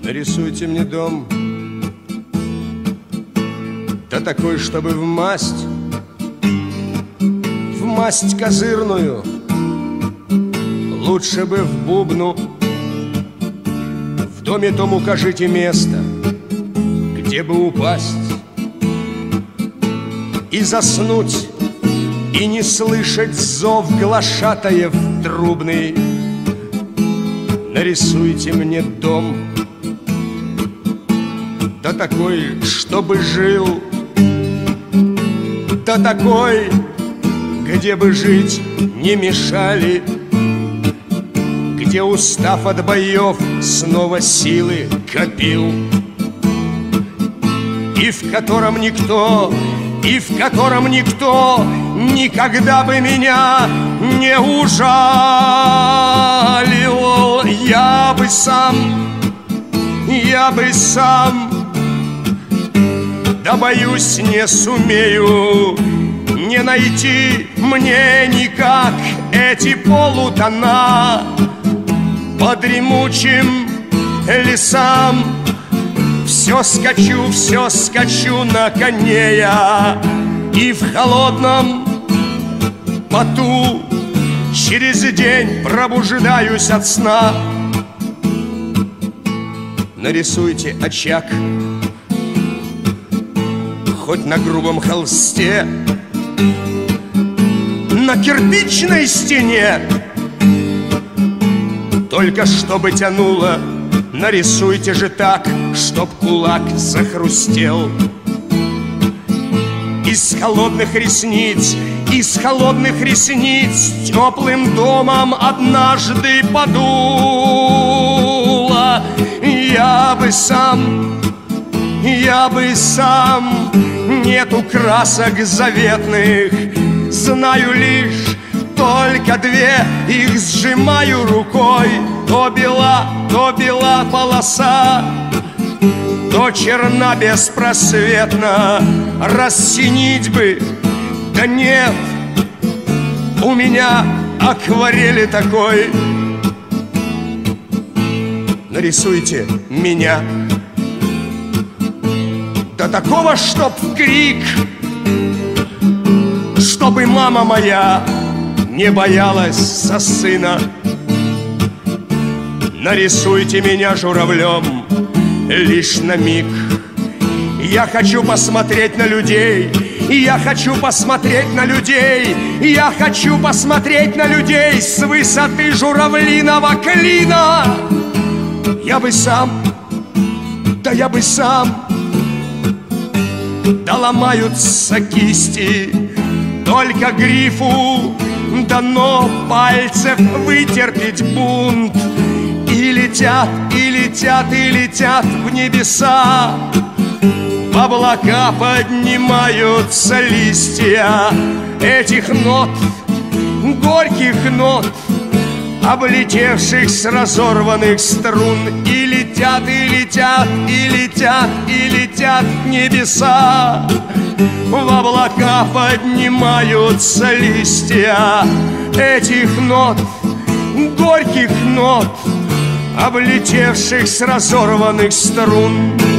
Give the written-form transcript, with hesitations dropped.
Нарисуйте мне дом, да такой, чтобы в масть козырную, лучше бы в бубну. В доме том укажите место, где бы упасть и заснуть, и не слышать зов глашатаев трубный. Нарисуйте мне дом, да такой, чтобы жил, да такой, где бы жить не мешали, где, устав от боев, снова силы копил, и в котором никто никогда бы меня не ужалил. Я бы сам, да боюсь, не сумею не найти мне никак эти полутона по дремучим лесам. Все скачу на коне я, и в холодном поту через день пробуждаюсь от сна. Нарисуйте очаг, хоть на грубом холсте, на кирпичной стене, только чтобы тянуло. Нарисуйте же так, чтоб кулак захрустел. Из холодных ресниц теплым домом однажды подуло. Я бы сам, нету красок заветных, знаю лишь только две, их сжимаю рукой. То бела полоса, то черна беспросветно. Рассинить бы, да нет у меня акварели такой. Нарисуйте меня, да такого, чтоб в крик, чтобы мама моя не боялась за сына. Нарисуйте меня журавлем лишь на миг. Я хочу посмотреть на людей, я хочу посмотреть на людей, я хочу посмотреть на людей с высоты журавлиного клина. Я бы сам, да ломаются кисти, только грифу дано пальцев вытерпеть бунт. И летят в небеса, в облака поднимаются листья этих нот, горьких нот, облетевших с разорванных струн. И летят небеса, в облака поднимаются листья этих нот, горьких нот, облетевших с разорванных струн.